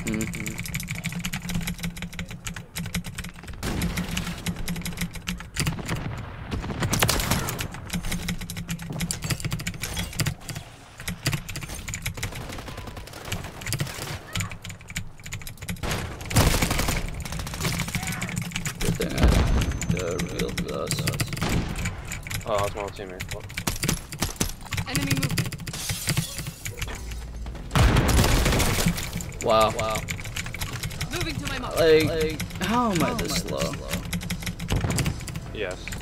Good thing I revealed us. Oh, that's my teammate. What? Enemy movement. Wow. Moving to my mark. Like, how am I this slow? Yes.